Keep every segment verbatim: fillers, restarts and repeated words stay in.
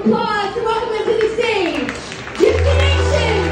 applause to welcome them to the stage, Gipsy Nation!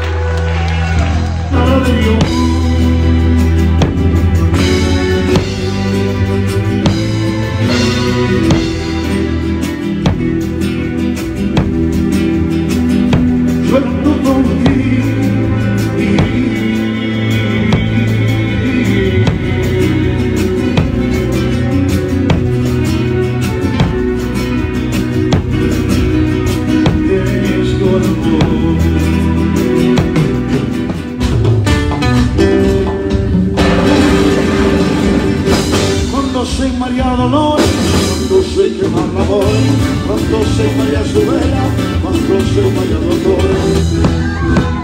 Cuando se María Dolores, cuando se quema el amor, cuando se María su vela, cuando se María Dolores.